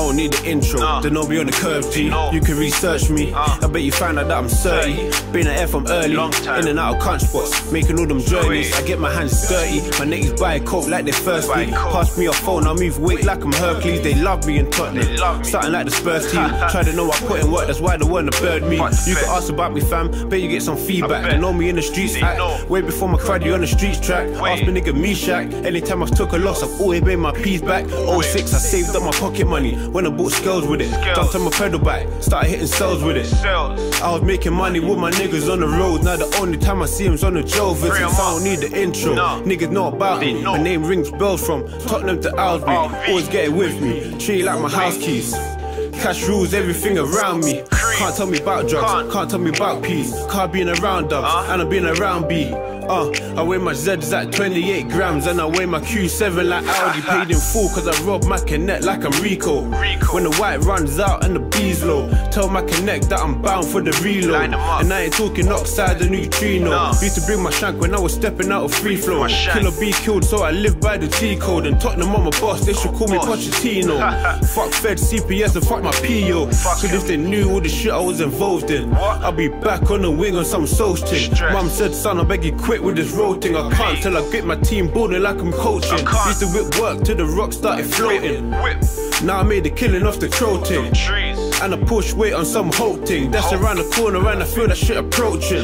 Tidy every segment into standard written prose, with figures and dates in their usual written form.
don't need the intro, they know me on the curve, G. You can research me, I bet you find out that I'm 30. Been an F from early, in and out of cunt spots, making all them journeys. I get my hands dirty, my niggas buy a coke like they're thirsty. Pass me a phone, I move weight like I'm Hercules. They love me in Tottenham, starting like the Spurs team. Try to know I put in work, that's why they wanna bird me. You can ask about me, fam, bet you get some feedback. They know me in the streets, way before my cruddy on the streets track. Ask me nigga Meshach, anytime I took a loss, I've always made my peace back. 06, I saved up my pocket money when I bought scales with it. Jumped on my pedal bike, started hitting sales with it. I was making money with my niggas on the road. Now the only time I see him's on the Joe visits. I don't need the intro, niggas know about me. My name rings bells from Tottenham to Owlsbury. Always get it with me, treat it like my house keys. Cash rules everything around me. Can't tell me about drugs, can't tell me about peace. Can't being around dogs, and I'm being around B. I weigh my Z's at 28 grams, and I weigh my Q7 like Audi. Paid in full cause I robbed my Connect like I'm Rico. When the white runs out and the B's low, tell my Connect that I'm bound for the reload. And I ain't talking oxide the neutrino. Used to bring my shank when I was stepping out of free flow. Killer B killed, so I live by the T code. And Tottenham on my boss, they should call me Pochettino. Fuck Fed, CPS, and fuck my PO. Cause if they knew all the shit I was involved in, I'll be back on the wing on some soul shit. Mum said, son, I beg you quit with this road thing. I can't till I get my team building like I'm coaching. Used to whip work till the rock started floating. Now I made a killing off the troll thing, and I push weight on some hope thing. That's around the corner and I feel that shit approaching.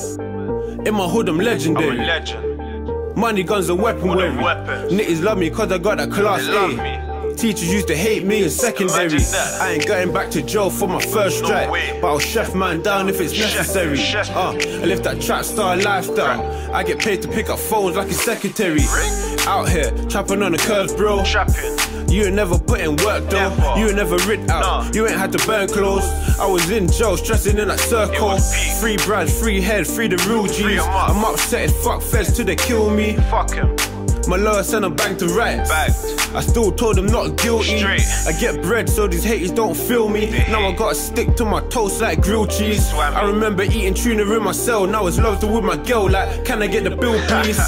In my hood I'm legendary. Money, guns and weaponry. Niggas love me cause I got that class A. Teachers used to hate me in secondary. I ain't going back to jail for my first strike, but I'll chef man down if it's necessary. I live that trap star lifestyle. I get paid to pick up phones like a secretary. Out here, trapping on the curves, bro. You ain't never put in work though. You ain't never rid out. You ain't had to burn clothes. I was in jail, stressing in that circle. Free brands, free head, free the real G's. I'm upset as fuck feds till they kill me. My lawyer sent a bank to rights. I still told them not guilty. I get bread so these haters don't feel me. Now I gotta stick to my toast like grilled cheese. I remember eating tuna in my cell. Now it's love to with my girl like, can I get the bill please?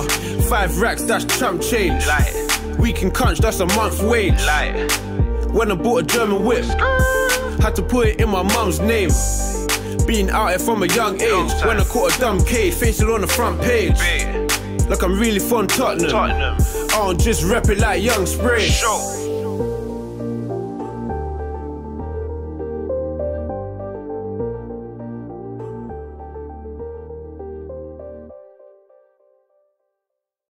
5 racks, that's tramp change. Week in crunch, that's a month wage. When I bought a German whip, had to put it in my mum's name. Being out here from a young age. When I caught a dumb cage, face it on the front page. Like I'm really from Tottenham. I don't just rep it like Young Spray.